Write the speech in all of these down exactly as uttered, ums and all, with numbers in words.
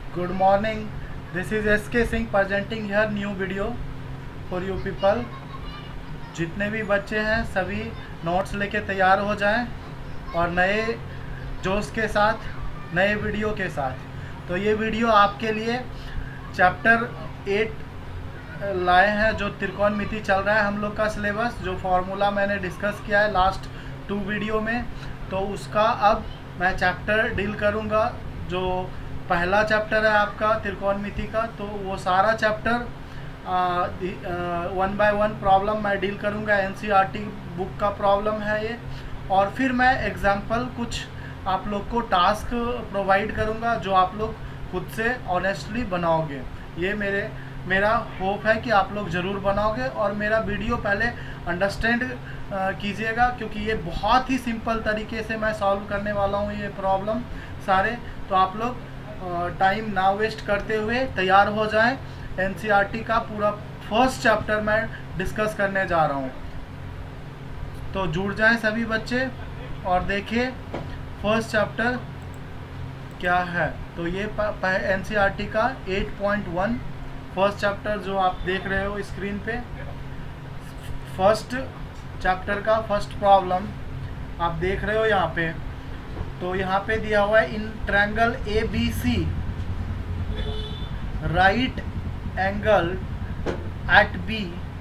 Good morning. This is S K Singh presenting here new video for you people. जितने भी बच्चे हैं सभी नोट्स लेके तैयार हो जाएं और नए जोश के साथ, नए वीडियो के साथ। तो ये वीडियो आपके लिए चैप्टर एट लाए हैं, जो त्रिकोणमिति चल रहा है हम लोग का सिलेबस, जो फॉर्मूला मैंने डिस्कस किया है लास्ट टू वीडियो में। तो उसका अब मैं चैप्टर डील करूँगा। जो पहला चैप्टर है आपका त्रिकोणमिति का, तो वो सारा chapter one by one problem मैं डील करूँगा। एनसीईआरटी बुक का प्रॉब्लम है ये, और फिर मैं एग्जाम्पल कुछ आप लोग को टास्क प्रोवाइड करूँगा जो आप लोग खुद से ऑनेस्टली बनाओगे। ये मेरे मेरा होप है कि आप लोग ज़रूर बनाओगे, और मेरा वीडियो पहले अंडरस्टैंड कीजिएगा, क्योंकि ये बहुत ही सिंपल तरीके से मैं सॉल्व करने वाला हूँ ये प्रॉब्लम सारे। तो आप लोग टाइम ना वेस्ट करते हुए तैयार हो जाएं। एनसीईआरटी का पूरा फर्स्ट चैप्टर मैं डिस्कस करने जा रहा हूँ, तो जुड़ जाएं सभी बच्चे और देखिए फर्स्ट चैप्टर क्या है। तो ये एनसीईआरटी का eight point one first chapter जो आप देख रहे हो स्क्रीन पे, फर्स्ट चैप्टर का फर्स्ट प्रॉब्लम आप देख रहे हो यहाँ पे। तो यहाँ पे दिया हुआ है, in triangle A B C right angle at B,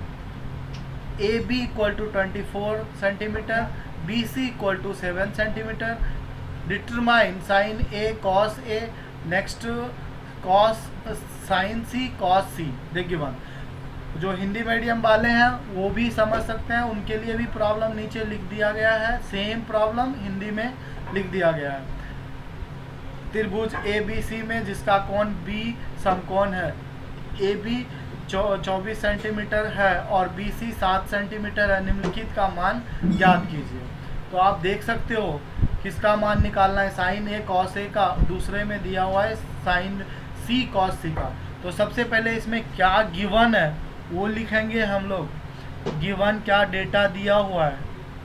A B equal to twenty four centimetre, B C equal to seven centimetre, determine sine A cos A, next cos sine C cos C. देखिए one, जो Hindi medium वाले हैं वो भी समझ सकते हैं, उनके लिए भी प्रॉब्लम नीचे लिख दिया गया है, सेम प्रॉब्लम हिंदी में लिख दिया गया है। त्रिभुज ए बी सी में जिसका कोण बी समकोण है, ए बी चौबीस सेंटीमीटर है और बी सी सात सेंटीमीटर है, निम्नलिखित का मान ज्ञात कीजिए। तो आप देख सकते हो किसका मान निकालना है, साइन ए कॉस ए का, दूसरे में दिया हुआ है साइन सी कॉस सी का। तो सबसे पहले इसमें क्या गिवन है वो लिखेंगे हम लोग। गिवन क्या डेटा दिया हुआ है,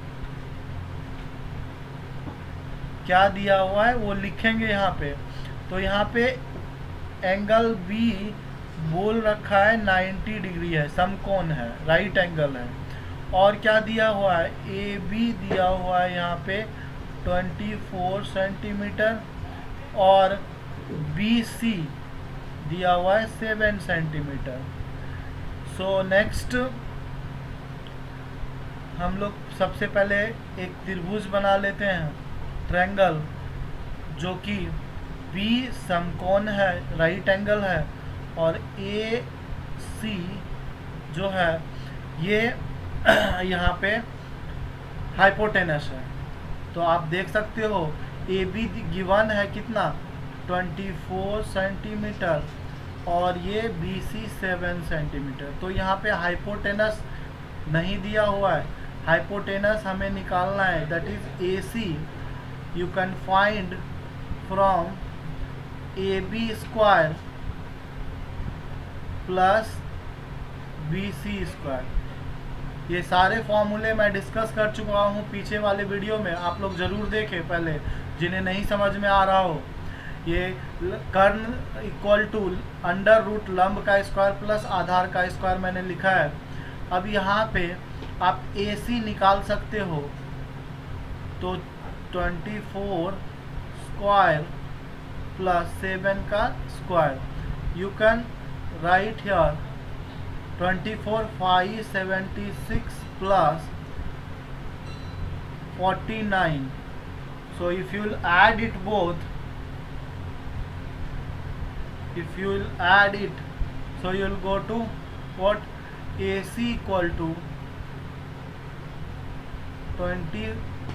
क्या दिया हुआ है वो लिखेंगे यहाँ पे। तो यहाँ पे एंगल बी बोल रखा है नाइन्टी डिग्री है, समकोण है, राइट एंगल है। और क्या दिया हुआ है, ए बी दिया हुआ है यहाँ पे ट्वेंटी फोर सेंटीमीटर, और बी सी दिया हुआ है सेवन सेंटीमीटर। सो नेक्स्ट हम लोग सबसे पहले एक त्रिभुज बना लेते हैं, ट्रायंगल, जो कि बी समकोण है, राइट एंगल है, और ए सी जो है ये यहाँ पे हाइपोटेनस है। तो आप देख सकते हो ए बी गिवन है कितना, ट्वेंटी फोर सेंटीमीटर, और ये बी सी सेवन सेंटीमीटर। तो यहाँ पे हाइपोटेनस नहीं दिया हुआ है, हाइपोटेनस हमें निकालना है, that is A C you can find from A B square plus B C square. ये सारे फॉर्मूले मैं डिस्कस कर चुका हूँ पीछे वाले वीडियो में, आप लोग ज़रूर देखें पहले जिन्हें नहीं समझ में आ रहा हो। ये कर्ण इक्वल टू अंडर रूट लंब का स्क्वायर प्लस आधार का स्क्वायर मैंने लिखा है। अब यहाँ पे आप ए सी निकाल सकते हो, तो twenty four square plus seven का square, you can write here twenty four five seventy six plus forty nine. So if you will add it both, if you will add it, so you will go to what, A C equal to twenty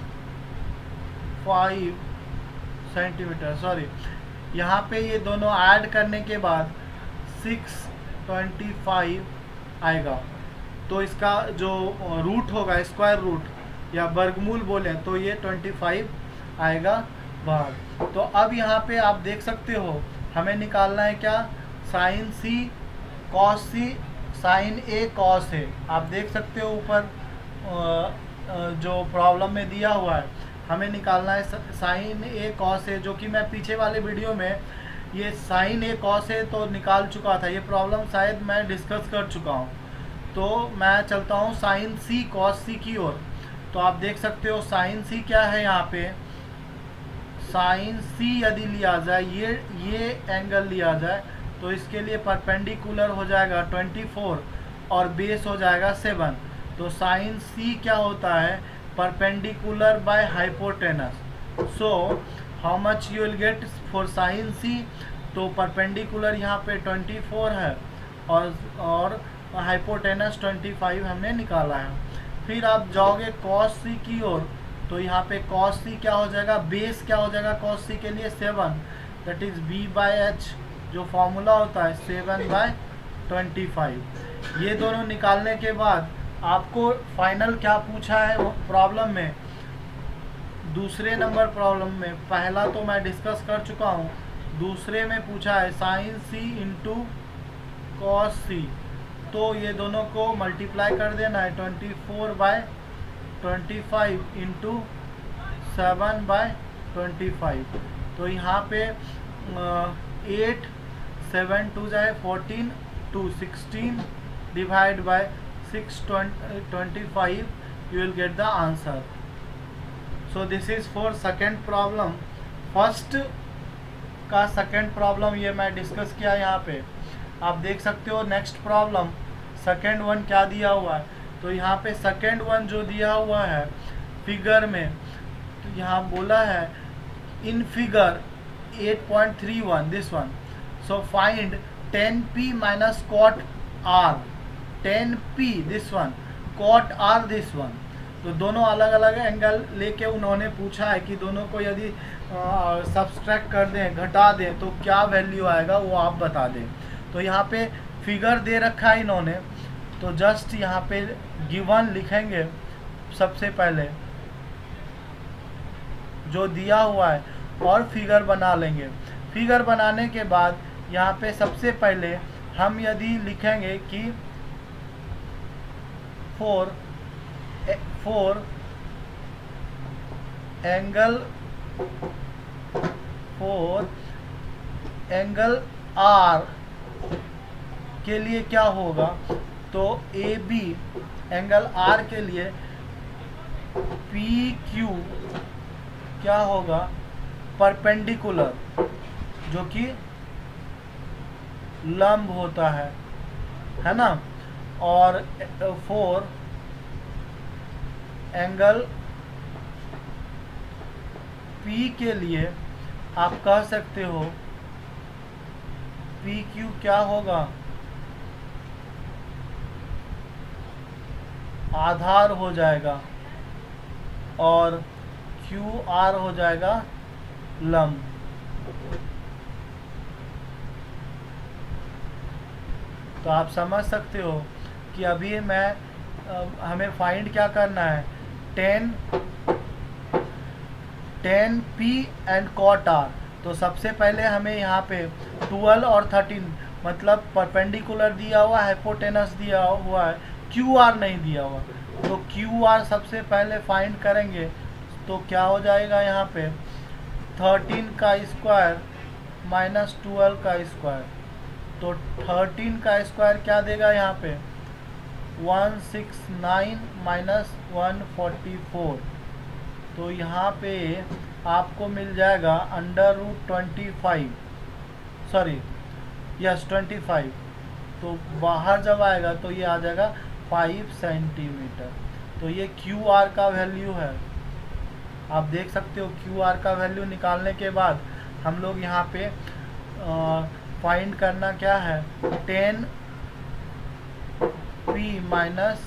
five centimetre, sorry यहाँ पे ये दोनों add करने के बाद six twenty five आएगा। तो इसका जो रूट होगा, स्क्वायर रूट या वर्गमूल बोले, तो ये ट्वेंटी फाइव आएगा बाहर। तो अब यहाँ पे आप देख सकते हो हमें निकालना है क्या, sine C cos C, sine A cos A. आप देख सकते हो ऊपर जो प्रॉब्लम में दिया हुआ है, हमें निकालना है साइन ए कॉस ए, जो कि मैं पीछे वाले वीडियो में ये साइन ए कॉस ए तो निकाल चुका था, ये प्रॉब्लम शायद मैं डिस्कस कर चुका हूँ। तो मैं चलता हूँ साइन सी कॉस सी की ओर। तो आप देख सकते हो साइन सी क्या है यहाँ पे, साइन सी यदि लिया जाए, ये ये एंगल लिया जाए तो इसके लिए परपेंडिकुलर हो जाएगा चौबीस और बेस हो जाएगा सेवन। तो साइन सी क्या होता है, perpendicular by hypotenuse. So how much you will get for sine C, तो परपेंडिकुलर यहाँ पे चौबीस है और और हाइपोटेनस पच्चीस हमने निकाला है। फिर आप जाओगे कॉस सी की ओर, तो यहाँ पे कॉस सी क्या हो जाएगा, बेस क्या हो जाएगा कॉस सी के लिए seven, that is B by H, जो फॉर्मूला होता है सेवन बाय ट्वेंटी फाइव। ये दोनों निकालने के बाद आपको फाइनल क्या पूछा है प्रॉब्लम में, दूसरे नंबर प्रॉब्लम में, पहला तो मैं डिस्कस कर चुका हूँ, दूसरे में पूछा है sine C into cos C. तो ये दोनों को मल्टीप्लाई कर देना है, twenty four by twenty five into seven by twenty five. तो यहाँ पे एट सेवन टू जाए fourteen two sixteen divide by six twenty five, you will get the answer. So this is for second problem. First का second problem ये मैं discuss किया यहाँ पे। आप देख सकते हो नेक्स्ट प्रॉब्लम सेकेंड वन क्या दिया हुआ है। तो यहाँ पे सेकेंड वन जो दिया हुआ है फिगर में, तो यहाँ बोला है in figure eight point three one this one, so find tan P minus cot R, tan P this one, cot R this one. तो दोनों अलग अलग एंगल लेके उन्होंने पूछा है कि दोनों को यदि सब्सट्रैक्ट कर दें, घटा दें, तो क्या वैल्यू आएगा वो आप बता दें। तो यहाँ पे फिगर दे रखा है इन्होंने, तो जस्ट यहाँ पे गिवन लिखेंगे सबसे पहले जो दिया हुआ है और फिगर बना लेंगे। फिगर बनाने के बाद यहाँ पे सबसे पहले हम यदि लिखेंगे कि four four angle four angle R के लिए क्या होगा, तो ए बी एंगल आर के लिए पी क्यू क्या होगा, परपेंडिकुलर, जो कि लंब होता है है ना। और फोर एंगल पी के लिए आप कह सकते हो पी क्यू क्या होगा, आधार हो जाएगा, और क्यू आर हो जाएगा लंब। तो आप समझ सकते हो कि अभी मैं आ, हमें फाइंड क्या करना है, tan tan P and cot R. तो सबसे पहले हमें यहाँ पे ट्वेल्व और थर्टीन मतलब परपेंडिकुलर दिया हुआ है, हाइपोटेनस दिया हुआ है, क्यू आर नहीं दिया हुआ। तो क्यू आर सबसे पहले फाइंड करेंगे, तो क्या हो जाएगा यहाँ पे थर्टीन का स्क्वायर माइनस ट्वेल्व का स्क्वायर। तो थर्टीन का स्क्वायर क्या देगा यहाँ पे one six nine minus one forty four. तो यहाँ पे आपको मिल जाएगा under root twenty five, sorry yes twenty five. तो बाहर जब आएगा तो ये आ जाएगा फाइव सेंटीमीटर। तो ये क्यू आर का वैल्यू है। आप देख सकते हो क्यू आर का वैल्यू निकालने के बाद हम लोग यहाँ पे फाइंड करना क्या है, tan P minus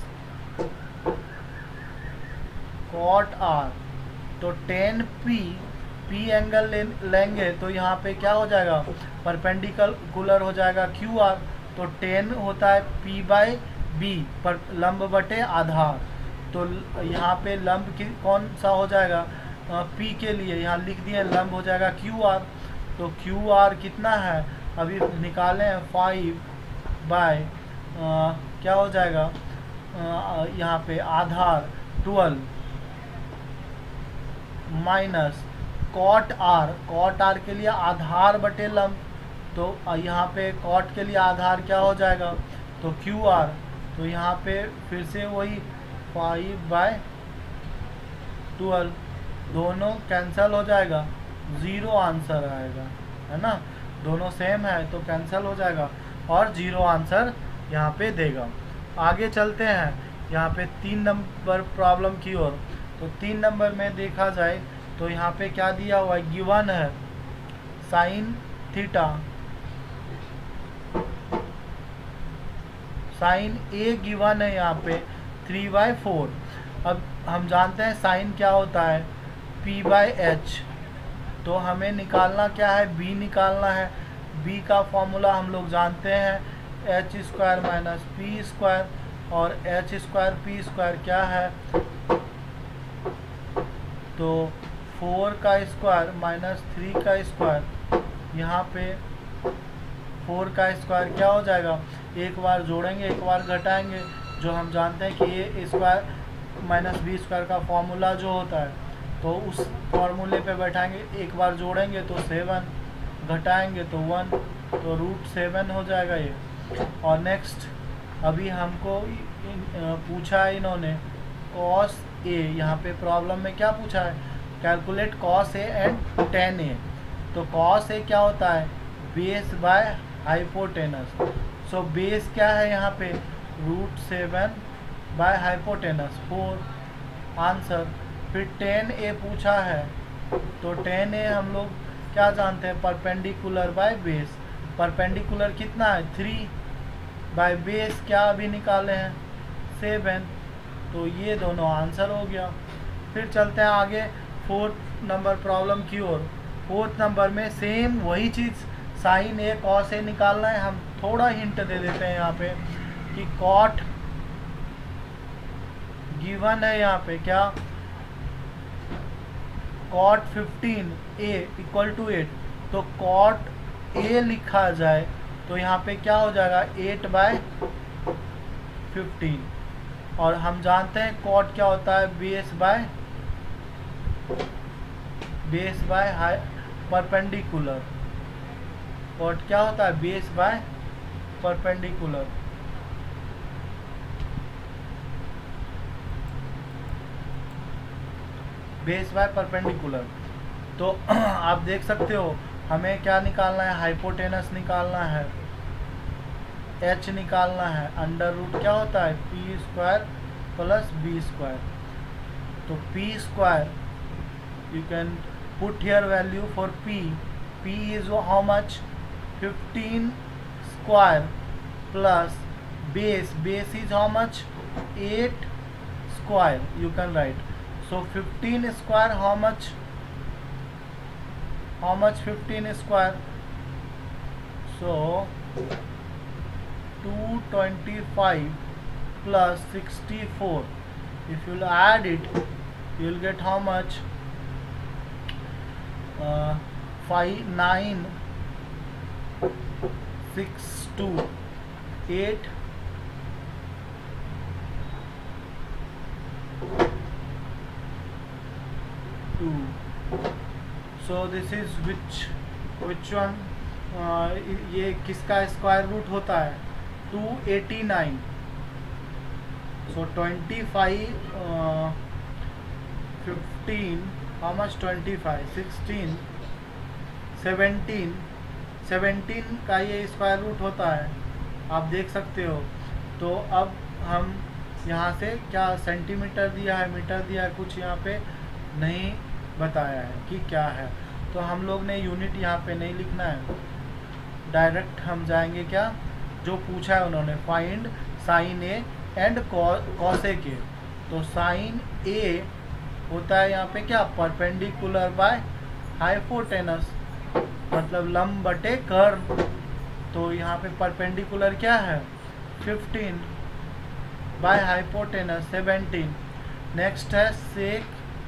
cot R. तो टेन पी पी एंगल ले, लेंगे तो यहाँ पे क्या हो जाएगा, परपेंडिकुलर हो जाएगा क्यू आर। तो टेन होता है पी बाई बी पर लंब बटे आधार। तो यहाँ पे लंब की कौन सा हो जाएगा, पी के लिए यहाँ लिख दिए लंब हो जाएगा क्यू आर। तो क्यू आर कितना है अभी निकालें, फाइव बाय क्या हो जाएगा यहाँ पे आधार twelve minus cot R, cot R के लिए आधार बटे लंब। तो यहाँ पे कॉट के लिए आधार क्या हो जाएगा, तो क्यू आर, तो यहाँ पे फिर से वही फाइव बाय ट्वेल्व, दोनों कैंसिल हो जाएगा, ज़ीरो आंसर आएगा, है ना, दोनों सेम है तो कैंसिल हो जाएगा और ज़ीरो आंसर यहाँ पे देगा। आगे चलते हैं यहाँ पे तीन नंबर प्रॉब्लम की ओर। तो तीन नंबर में देखा जाए तो यहाँ पे क्या दिया हुआ है, गिवन है sine theta, sine A given है यहाँ पे थ्री बाई फोर। अब हम जानते हैं साइन क्या होता है, पी बाई एच, तो हमें निकालना क्या है, बी निकालना है। बी का फॉर्मूला हम लोग जानते हैं H square minus P square, और एच स्क्वायर पी स्क्वायर क्या है, तो फोर का स्क्वायर माइनस थ्री का स्क्वायर, यहाँ पे फोर का स्क्वायर क्या हो जाएगा, एक बार जोड़ेंगे एक बार घटाएंगे, जो हम जानते हैं कि A square minus B square का फॉर्मूला जो होता है, तो उस फॉर्मूले पे बैठाएंगे, एक बार जोड़ेंगे तो सेवन, घटाएंगे तो वन, तो रूट सेवन हो जाएगा ये। और नेक्स्ट अभी हमको पूछा है इन्होंने कॉस ए, यहाँ पे प्रॉब्लम में क्या पूछा है, calculate cos A and tan A. तो कॉस ए क्या होता है, base by hypotenuse, so base क्या है यहाँ पे, root seven by hypotenuse four, answer. फिर टेन ए पूछा है, तो टेन ए हम लोग क्या जानते हैं, परपेंडिकुलर बाय बेस, परपेंडिकुलर कितना है थ्री, बाय बेस क्या अभी निकाले हैं सेवन, तो ये दोनों आंसर हो गया। फिर चलते हैं आगे फोर्थ नंबर प्रॉब्लम की ओर। फोर्थ नंबर में सेम वही चीज़, साइन ए कॉस ए निकालना है। हम थोड़ा हिंट दे देते हैं यहाँ पे कि कॉट गिवन है, यहाँ पे क्या, cot fifteen A equal to eight, तो कॉट ए लिखा जाए तो यहाँ पे क्या हो जाएगा, एट बाय फिफ्टीन, और हम जानते हैं कॉट क्या होता है, base by base by high perpendicular, cot क्या होता है, base by perpendicular. Base by perpendicular, तो आप देख सकते हो हमें क्या निकालना है, हाइपोटेनस निकालना है, एच निकालना है, अंडर रूट क्या होता है, P square plus B square, तो P square you can put here value for P, P is how much, fifteen square plus base, base is how much, eight square, you can write, so fifteen square how much, how much fifteen square, so two twenty-five plus sixty-four, if you'll add it you'll get how much, uh, five nine six two eight so this is which which one, ये किसका square root होता है, two eighty nine, so twenty five fifteen how much, twenty five sixteen seventeen, seventeen का ये square root होता है, आप देख सकते हो। तो अब हम यहाँ से क्या सेंटीमीटर दिया है, मीटर दिया है, कुछ यहाँ पे नहीं बताया है कि क्या है, तो हम लोग ने यूनिट यहाँ पे नहीं लिखना है, डायरेक्ट हम जाएंगे क्या, जो पूछा है उन्होंने, find sine A and cos A के, तो साइन ए होता है यहाँ पे क्या, परपेंडिकुलर बाय हाइपोटेनस, मतलब लंब बटे कर्व, तो यहाँ पे परपेंडिकुलर क्या है fifteen by hypotenuse seventeen. Next है सेक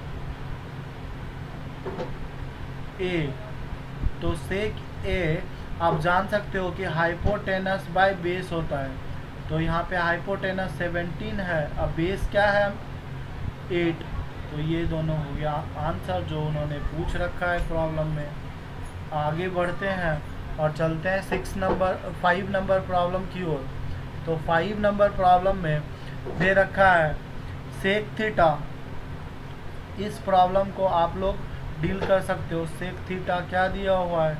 ए, तो सेक ए आप जान सकते हो कि हाइपोटेनस बाय बेस होता है, तो यहाँ पे हाइपोटेनस सेवेंटीन है, अब बेस क्या है एट, तो ये दोनों हो गया आंसर जो उन्होंने पूछ रखा है प्रॉब्लम में। आगे बढ़ते हैं और चलते हैं six number five number problem की ओर। तो फाइव नंबर प्रॉब्लम में दे रखा है सेक थीटा। इस प्रॉब्लम को आप लोग डील कर सकते हो। सेक थीटा क्या दिया हुआ है,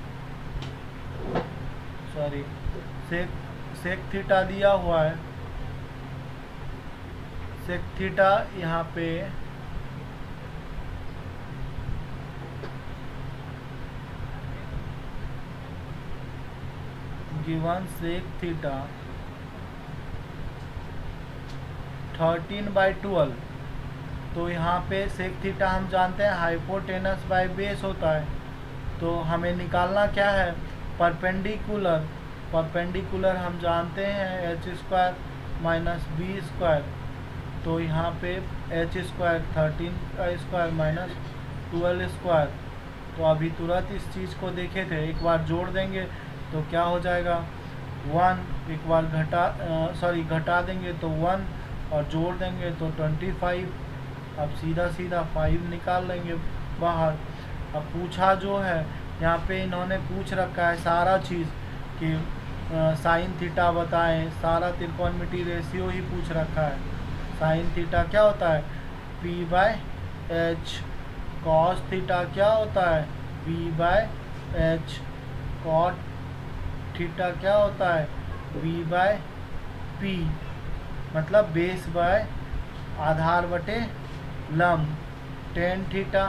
सॉरी सेक सेक थीटा दिया हुआ है। सेक थीटा यहाँ पे given sec theta thirteen by twelve. तो यहाँ पे सेक थीटा हम जानते हैं हाइपोटेनस बाय बेस होता है। तो हमें निकालना क्या है, परपेंडिकुलर। परपेंडिकुलर हम जानते हैं H square minus B square. तो यहाँ पे एच स्क्वायर थर्टीन का स्क्वायर माइनस ट्वेल्व स्क्वायर। तो अभी तुरंत इस चीज़ को देखे थे, एक बार जोड़ देंगे तो क्या हो जाएगा वन, एक बार घटा सॉरी घटा देंगे तो वन और जोड़ देंगे तो ट्वेंटी फाइव। अब सीधा सीधा फाइव निकाल लेंगे बाहर। अब पूछा जो है यहाँ पे इन्होंने पूछ रखा है सारा चीज़ कि साइन थीटा बताएं, सारा त्रिकोणमिति रेशियो ही पूछ रखा है। साइन थीटा क्या होता है P by H, cos theta क्या होता है B by H, cot theta क्या होता है बी बाय पी, मतलब बेस बाय आधार बटे लंब। टेन थीटा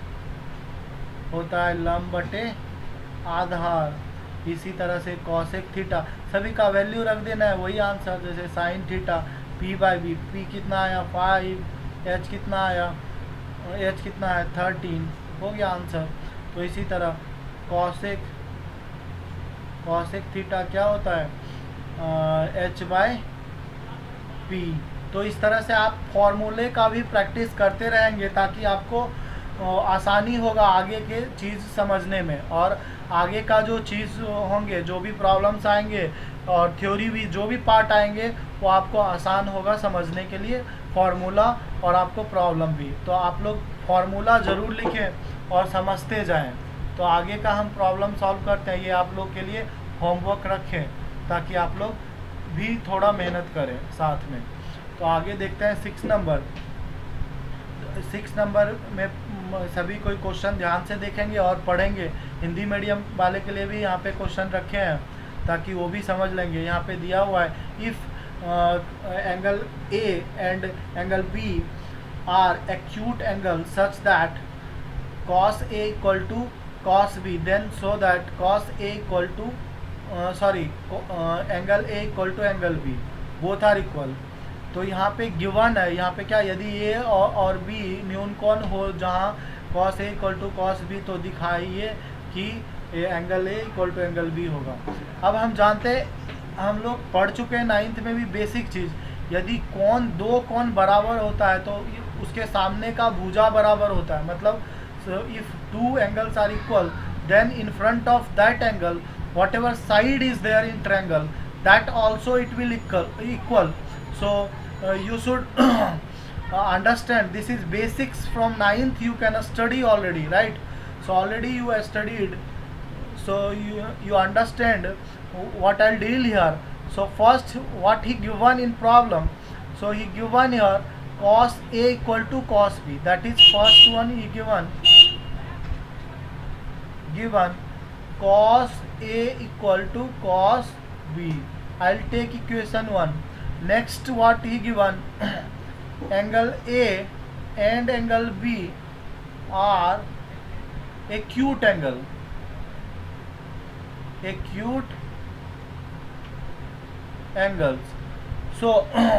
होता है लंब बटे आधार। इसी तरह से कॉसेक थीटा सभी का वैल्यू रख देना है, वही आंसर। जैसे sine theta P by B, P कितना आया फाइव, एच कितना आया एच कितना है थर्टीन, हो गया आंसर। तो इसी तरह कॉसेक कॉसेक थीटा क्या होता है एच बाय पी। तो इस तरह से आप फॉर्मूले का भी प्रैक्टिस करते रहेंगे ताकि आपको आसानी होगा आगे के चीज़ समझने में, और आगे का जो चीज़ होंगे, जो भी प्रॉब्लम्स आएंगे और थ्योरी भी जो भी पार्ट आएंगे वो आपको आसान होगा समझने के लिए, फार्मूला और आपको प्रॉब्लम भी। तो आप लोग फार्मूला ज़रूर लिखें और समझते जाएं। तो आगे का हम प्रॉब्लम सॉल्व करते हैं, ये आप लोग के लिए होमवर्क रखें ताकि आप लोग भी थोड़ा मेहनत करें साथ में। तो आगे देखते हैं सिक्स नंबर। सिक्स नंबर में सभी कोई क्वेश्चन ध्यान से देखेंगे और पढ़ेंगे। हिंदी मीडियम वाले के लिए भी यहाँ पे क्वेश्चन रखे हैं ताकि वो भी समझ लेंगे। यहाँ पे दिया हुआ है if angle A and angle B are acute angle such that cos A equal to cos B, then so that cos A equal to sorry angle A equal to angle B, both are equal. तो यहाँ पे given है, यहाँ पे क्या, यदि ए और, और बी न्यून कोण हो जहाँ cos A equal to cos B, तो दिखाइए कि angle A equal to angle B होगा। अब हम जानते हैं, हम लोग पढ़ चुके हैं नाइन्थ में भी बेसिक चीज़, यदि कोण दो कोण बराबर होता है तो उसके सामने का भुजा बराबर होता है। मतलब if two angles are equal then in front of that angle whatever side is there in triangle that also it will equal. So uh, you should uh, understand this is basics from ninth, you can study already, right? So already you have studied, so you you understand what I'll deal here. So first what he given in problem, so he given here cos A equal to cos B, that is first one he given given cos A equal to cos B. I'll take equation one. Next what he given angle A and angle B are acute angle, acute angles. So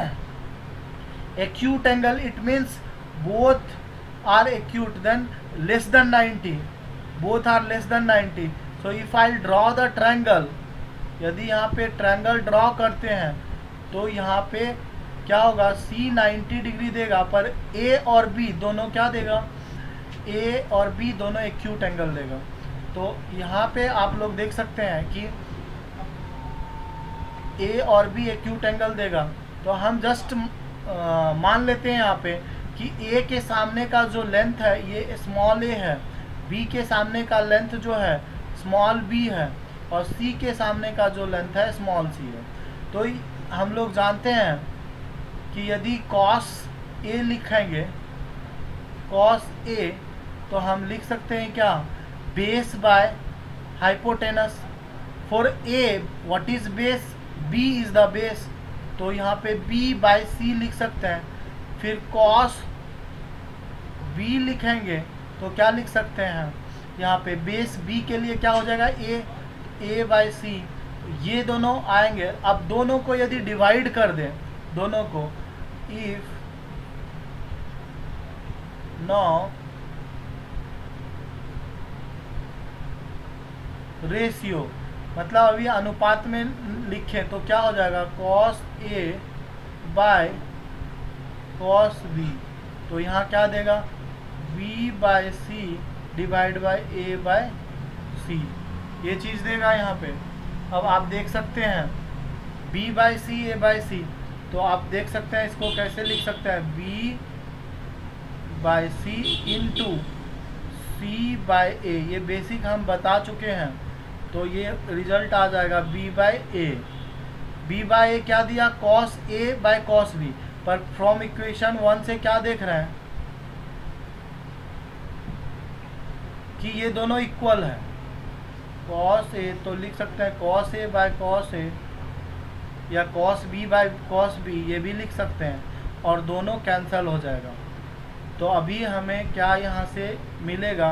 acute angle, it means both are acute, then less than ninety, both are less than ninety. So if I'll draw the triangle, यदि यहाँ पे triangle draw करते हैं तो यहाँ पे क्या होगा, C नाइन्टी डिग्री देगा, पर A और B दोनों क्या देगा, A और B दोनों एक्यूट एंगल देगा। तो यहाँ पे आप लोग देख सकते हैं कि A और B एक्यूट एंगल देगा। तो हम जस्ट मान लेते हैं यहाँ पे कि A के सामने का जो लेंथ है ये स्मॉल a है, B के सामने का लेंथ जो है स्मॉल b है। और सी के सामने का जो लेंथ है स्मॉल सी है। तो हम लोग जानते हैं कि यदि कॉस ए लिखेंगे, कॉस ए, तो हम लिख सकते हैं क्या, base by hypotenuse. For A what is base, B is the base, तो यहाँ पे बी बाय सी लिख सकते हैं। फिर कॉस बी लिखेंगे तो क्या लिख सकते हैं, यहाँ पे बेस बी के लिए क्या हो जाएगा, ए, ए बाय सी, ये दोनों आएंगे। अब दोनों को यदि डिवाइड कर दें, दोनों को, इफ नो रेशियो, मतलब अभी अनुपात में लिखें तो क्या हो जाएगा, cos A by cos B, तो यहाँ क्या देगा, B by C divide by A by C, ये चीज़ देगा यहाँ पे। अब आप देख सकते हैं b by C A by C, तो आप देख सकते हैं इसको कैसे लिख सकते हैं, b by C into C by A, ये बेसिक हम बता चुके हैं। तो ये रिजल्ट आ जाएगा b by A, b by A क्या दिया, cos a by cos b, पर फ्रॉम इक्वेशन वन से क्या देख रहे हैं कि ये दोनों इक्वल है। cos a तो लिख सकते हैं cos a by cos a, या cos b by cos b, ये भी लिख सकते हैं, और दोनों कैंसिल हो जाएगा। तो अभी हमें क्या यहाँ से मिलेगा,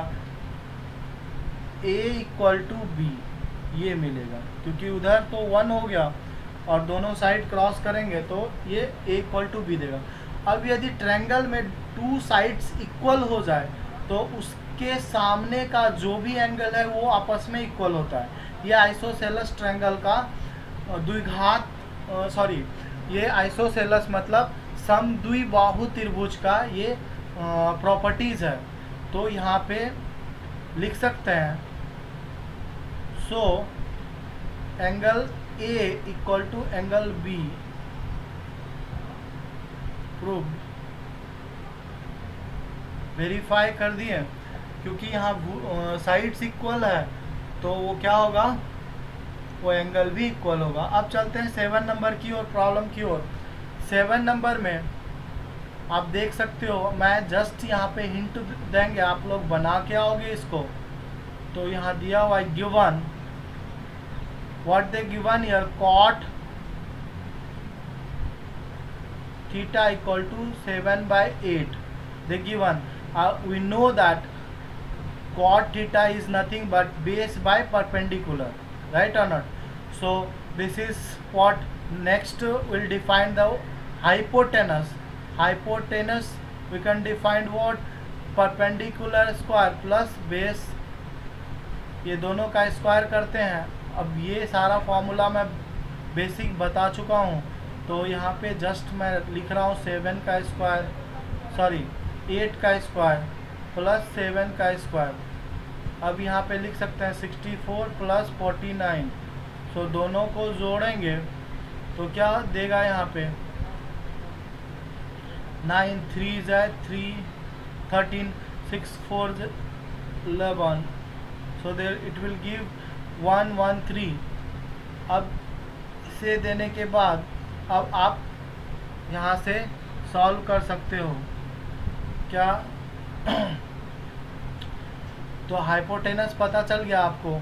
a इक्वल टू बी, ये मिलेगा, क्योंकि उधर तो वन हो गया और दोनों साइड क्रॉस करेंगे तो ये a इक्वल टू बी देगा। अब यदि ट्रायंगल में टू साइड्स इक्वल हो जाए तो उसके सामने का जो भी एंगल है वो आपस में इक्वल होता है। ये आइसोसेलस ट्रायंगल का द्विघात, सॉरी ये आइसोसेलस मतलब समद्विबाहु त्रिभुज का ये प्रॉपर्टीज है। तो यहाँ पे लिख सकते हैं, so angle A equal to angle B prove, verify कर दिए, क्योंकि यहाँ साइड्स इक्वल है तो वो क्या होगा, वो एंगल भी इक्वल होगा। अब चलते हैं सेवन नंबर की और प्रॉब्लम की ओर। सेवन नंबर में आप देख सकते हो, मैं जस्ट यहाँ पे हिंट देंगे, आप लोग बना के आओगे इसको। तो यहाँ दिया हुआ है given, what they given here, cot theta equal to seven by eight, they given, we know that cot theta is nothing but base by perpendicular, right or not? So this is what next will define the hypotenuse. Hypotenuse we can define what, perpendicular square plus base, ये दोनों का square करते हैं। अब ये सारा formula मैं basic बता चुका हूँ, तो यहाँ पे जस्ट मैं लिख रहा हूँ सेवन का स्क्वायर, सॉरी एट का स्क्वायर प्लस सेवन का स्क्वायर। अब यहाँ पे लिख सकते हैं sixty four plus forty nine, so दोनों को जोड़ेंगे तो क्या देगा, यहाँ पे नाइन थ्री जाए three thirteen, six four eleven, so there it will give one one three. अब इसे देने के बाद अब आप यहाँ से सॉल्व कर सकते हो क्या तो हाइपोटेनस पता चल गया आपको,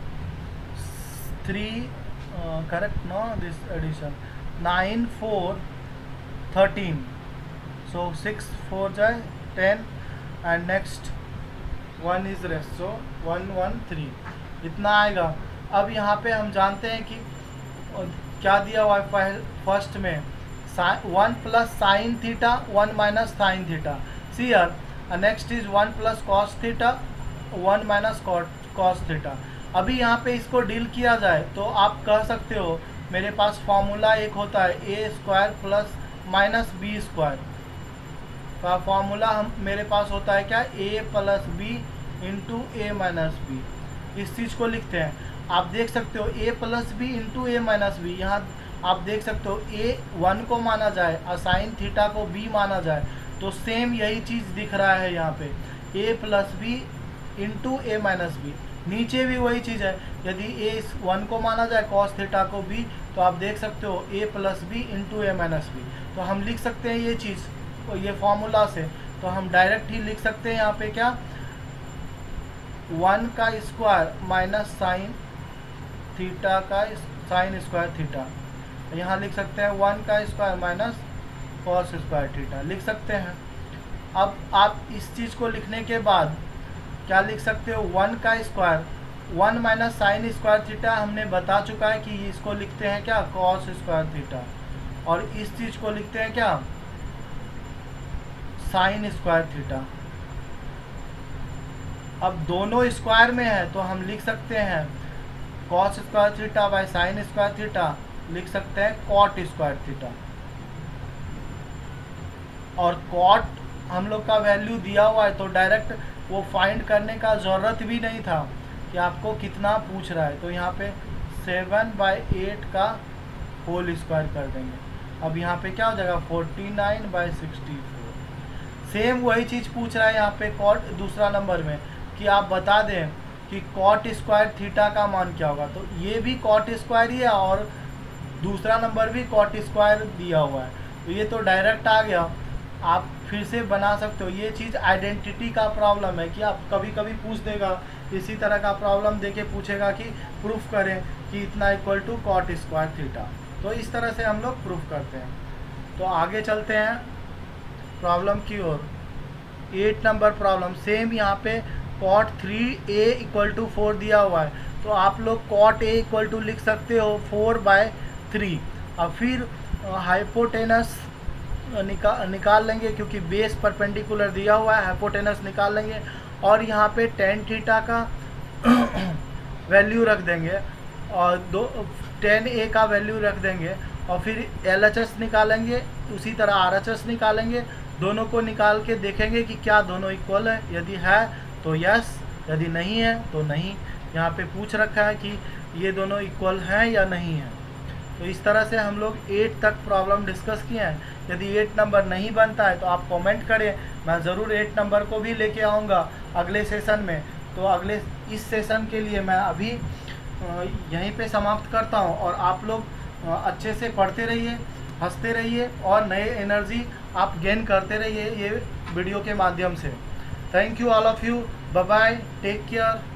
three correct no this addition, nine four thirteen, so six four जाए ten and next one is rest, so one one three, इतना आएगा। अब यहाँ पे हम जानते हैं कि क्या दिया हुआ है फर्स्ट में, one plus sine theta, one minus sine theta, see here next is one plus cos theta, one minus cos theta. अभी यहाँ पे इसको डील किया जाए तो आप कह सकते हो मेरे पास फॉर्मूला एक होता है A square plus minus B square का फॉर्मूला, हम मेरे पास होता है क्या, A plus B into A minus B, इस चीज़ को लिखते हैं। आप देख सकते हो A plus B into A minus B, यहाँ आप देख सकते हो ए वन को माना जाए और साइन थीटा को बी माना जाए, तो सेम यही चीज़ दिख रहा है यहाँ पे, A plus B into A minus B. नीचे भी वही चीज़ है, यदि ए इस वन को माना जाए कॉस थीटा को बी, तो आप देख सकते हो A plus B into A minus B. तो हम लिख सकते हैं ये चीज़ ये फॉर्मूला से, तो हम डायरेक्ट ही लिख सकते हैं यहाँ पे क्या, वन का स्क्वायर माइनस साइन थीटा का साइन स्क्वायर थीटा, यहाँ लिख सकते हैं वन का square minus cos square theta लिख सकते हैं। अब आप इस चीज़ को लिखने के बाद क्या लिख सकते हो, वन का square one minus sine square theta हमने बता चुका है कि इसको लिखते हैं क्या, कॉस स्क्वायर थीटा, और इस चीज़ को लिखते हैं क्या, साइन स्क्वायर थीटा। अब दोनों स्क्वायर में है तो हम लिख सकते हैं cos square theta by sine square theta, लिख सकते हैं कॉट स्क्वायर थीटा। और कॉट हम लोग का वैल्यू दिया हुआ है तो डायरेक्ट वो फाइंड करने का ज़रूरत भी नहीं था कि आपको कितना पूछ रहा है, तो यहाँ पे सेवन बाई एट का होल स्क्वायर कर देंगे। अब यहाँ पे क्या हो जाएगा, forty nine by sixty four. Same वही चीज़ पूछ रहा है यहाँ पे कॉट दूसरा नंबर में कि आप बता दें कि कॉट स्क्वायर थीटा का मान क्या होगा, तो ये भी कॉट स्क्वायर ही है और दूसरा नंबर भी कॉट स्क्वायर दिया हुआ है, तो ये तो डायरेक्ट आ गया। आप फिर से बना सकते हो, ये चीज़ आइडेंटिटी का प्रॉब्लम है कि आप कभी कभी पूछ देगा इसी तरह का प्रॉब्लम देके पूछेगा कि प्रूफ करें कि इतना equal to cot square theta, तो इस तरह से हम लोग प्रूफ करते हैं। तो आगे चलते हैं प्रॉब्लम की ओर। एट नंबर प्रॉब्लम सेम, यहाँ पे cot three A equal to four दिया हुआ है, तो आप लोग कॉट ए इक्वल टू लिख सकते हो फोर बाय थ्री। अब फिर हाइपोटेनस निकाल निकाल लेंगे क्योंकि बेस परपेंडिकुलर दिया हुआ है, हाइपोटेनस निकाल लेंगे और यहाँ पे टेन थीटा का वैल्यू रख देंगे और दो टेन ए का वैल्यू रख देंगे और फिर एल एच एस निकालेंगे, उसी तरह आर एच एस निकालेंगे। दोनों को निकाल के देखेंगे कि क्या दोनों इक्वल है, यदि है तो यस, यदि नहीं है तो नहीं। यहाँ पे पूछ रखा है कि ये दोनों इक्वल हैं या नहीं है। तो इस तरह से हम लोग एट तक प्रॉब्लम डिस्कस किए हैं। यदि एट नंबर नहीं बनता है तो आप कमेंट करें, मैं ज़रूर एट नंबर को भी लेके आऊँगा अगले सेशन में। तो अगले इस सेशन के लिए मैं अभी यहीं पे समाप्त करता हूँ और आप लोग अच्छे से पढ़ते रहिए, हंसते रहिए और नए एनर्जी आप गेन करते रहिए ये वीडियो के माध्यम से। Thank you all of you, bye bye, take care.